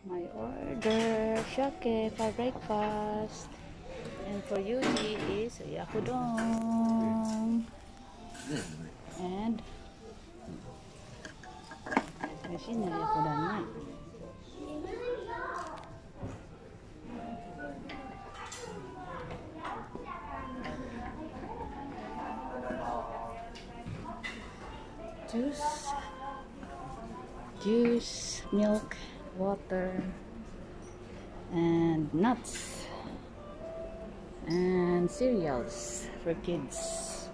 My order, shake for breakfast. And for Yuji is yakudong. And machine na yakudong na. Juice, milk, water, and nuts, and cereals for kids,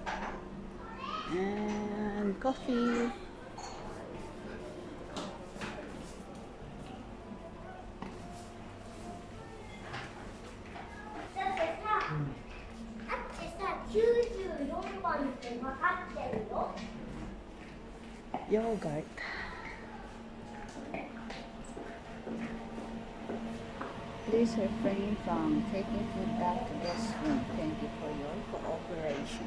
and coffee. Yogurt. Please refrain from taking food back to guest room. Thank you for your cooperation.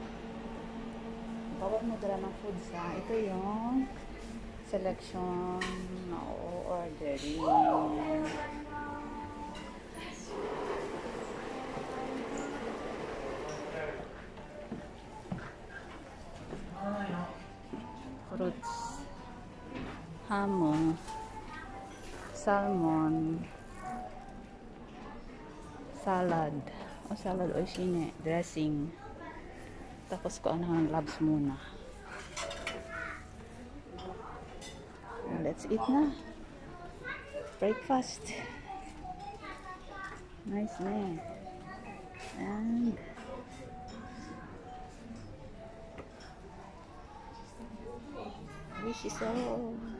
Bawal mo dala ng food sa ito yung selection na ordering. Fruits, hamon, salmon, salad o sine, dressing. Tapos ko ang labs muna. Let's eat na. Breakfast. Nice na. And wish is all.